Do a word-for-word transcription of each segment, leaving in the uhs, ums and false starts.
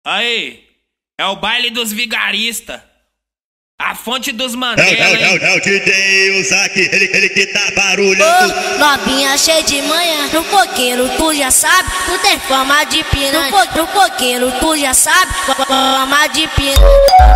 Aí, é o baile dos vigaristas. A fonte dos É Mandela, o, é hein? o, é o D J Uzak, ele, ele que tá barulhando. Ô, novinha cheia de manhã, no coqueiro tu já sabe, tu tem fama de piranha. No, co no coqueiro tu já sabe, fama de piranha.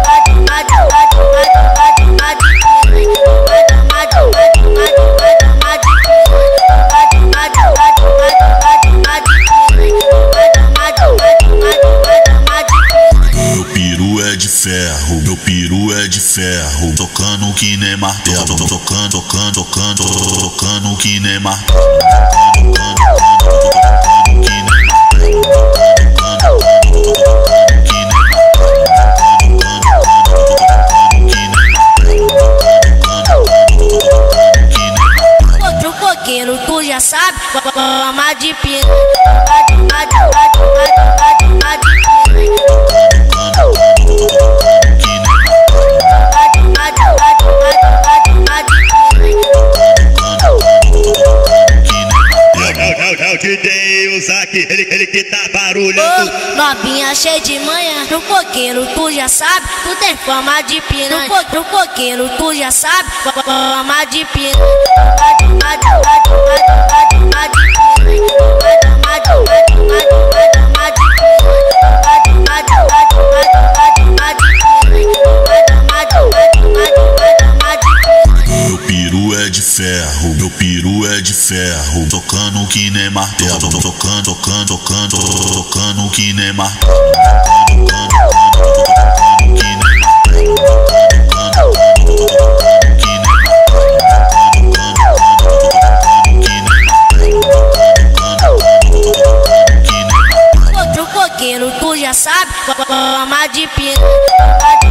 Meu peru é de ferro, meu peru é de ferro, tocando que nem martelo, tocando, tocando, tocando, tocando que nem martelo, tocando, tocando, que nem martelo, tocando, tocando, que nem martelo. No coqueiro tu já sabe, fama de piranha. É o D J Uzak, ele, ele que tá barulhando. Ô, novinha cheia de manhã, no coqueiro tu já sabe, tu tem fama de piranha. No, co no coqueiro tu já sabe, fama de piranha. Meu peru é de ferro, meu peru é de ferro, tocando que nem martelo, tocando, tocando, tocando, tocando que nem martelo, tocando, tocando, que nem martelo, tocando, tocando, que nem martelo, tocando, que nem martelo, tocando, que nem martelo. No coqueiro tu já sabe, fama de piranha.